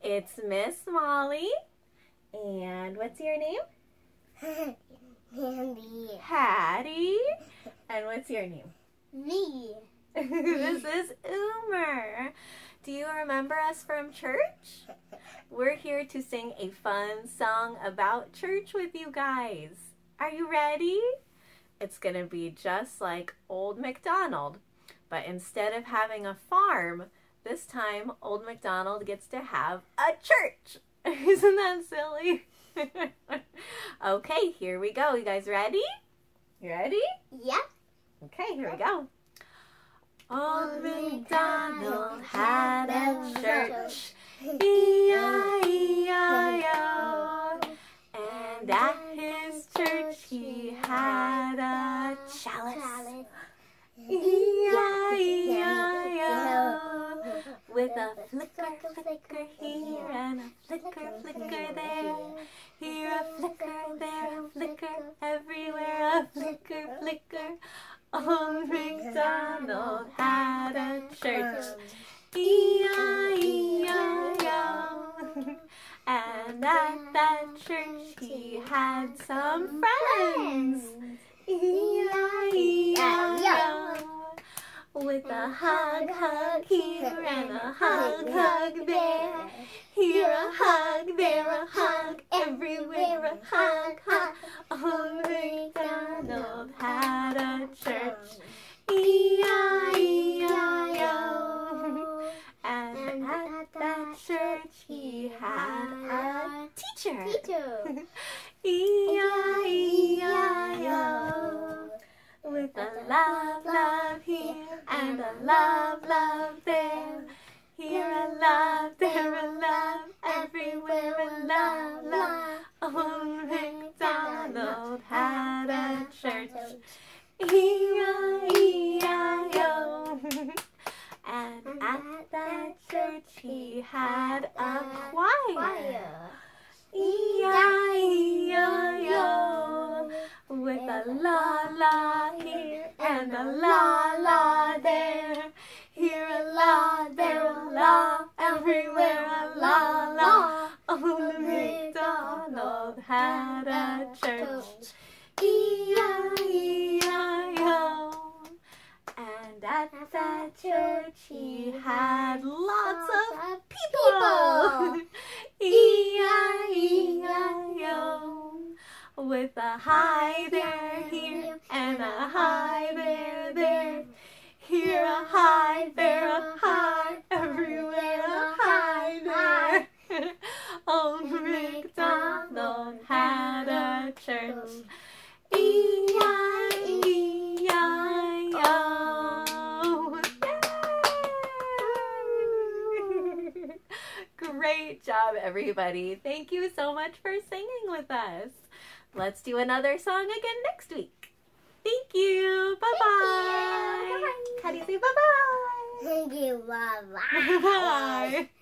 It's Miss Molly. And what's your name? Andy. Hattie. And what's your name? Me. This is Umer. Do you remember us from church? We're here to sing a fun song about church with you guys. Are you ready? It's going to be just like Old MacDonald, but instead of having a farm, this time Old MacDonald gets to have a church. Isn't that silly? Okay, here we go. You guys ready? You ready? Yep. Okay, here we go. Old MacDonald had a church, E-I-E-I-O, and at his church he had a chalice, E-I-E-I-O, with a flicker, flicker here and a flicker, flicker there, here a flicker, there a flicker, everywhere a flicker, flicker. Old MacDonald had a church, E-I-E-I-O, and at that church he had some friends, E-I-E-I-O, with a hug, hug here and a hug, hug there, here a hug, there a hug, everywhere a hug, hug. Old MacDonald had a church, E-I-E-I-O, and at that church he had a teacher, E-I-E-I-O, with a love, love here and a love, love there, here a love, there a love, everywhere a love, love. Old MacDonald had a church, E-I-E-I-O, and at that church he had a choir, E-I-E-I-O, with a la la here and a la la there, here a la, there a la, everywhere a la la. Old MacDonald had a church, E-I-E-I-O, and at that church he had lots of people, E-I-E-I-O, with a hi there here and a hi there there, here a hi, there a hi, everywhere a hi there. Old MacDonald had a church, E-I-E-I-O. Yay! Great job, everybody. Thank you so much for singing with us. Let's do another song again next week. Thank you. Bye-bye. How do you say bye-bye? Thank you. Bye-bye. Bye.